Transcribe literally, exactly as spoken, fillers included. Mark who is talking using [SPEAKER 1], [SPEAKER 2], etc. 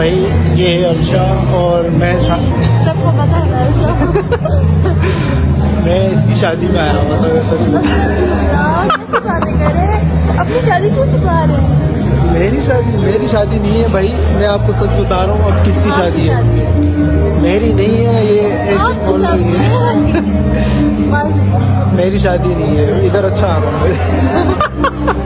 [SPEAKER 1] भाई ये है अर्शा और मैं
[SPEAKER 2] सबको पता है
[SPEAKER 1] मैं इसकी शादी में आया हुआ था। सच में
[SPEAKER 2] अपनी शादी क्यों छुपा रहे हैं?
[SPEAKER 1] मेरी शादी मेरी शादी नहीं है भाई, मैं आपको सच बता रहा हूँ। अब किसकी शादी है? मेरी नहीं है, ये ऐसी बोल रही है। मेरी शादी नहीं है, इधर अच्छा आ रहा हूँ।